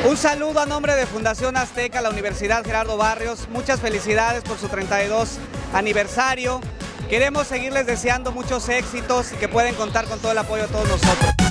Un saludo a nombre de Fundación Azteca, la Universidad Gerardo Barrios. Muchas felicidades por su 32 aniversario. Queremos seguirles deseando muchos éxitos y que pueden contar con todo el apoyo de todos nosotros.